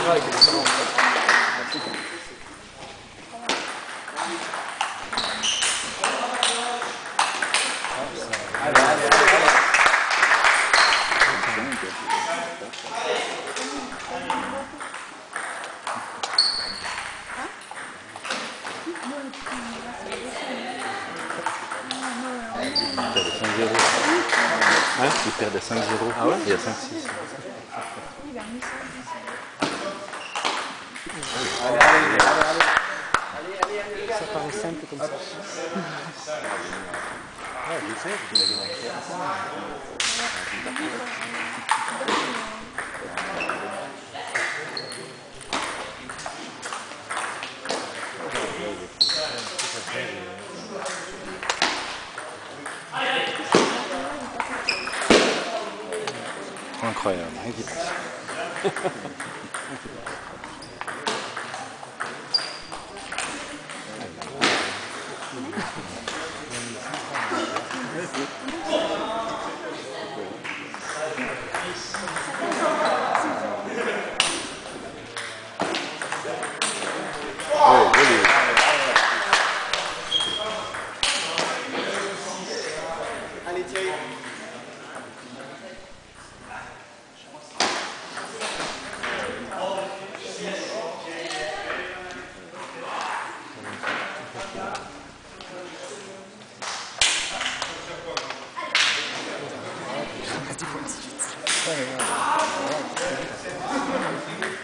Hein? Il perd de 5-0. Ah ouais? Il y a 5-6. Ça paraît simple comme ça. Ouais, je sais, vous l'avez montré. Incroyable, Allez Thierry. Ouais,